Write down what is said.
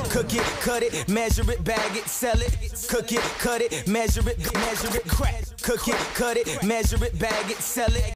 Cook it, cut it, measure it, bag it, sell it. Cook it, cut it, measure it, crack. Cook it, cut it, measure it, bag it, sell it.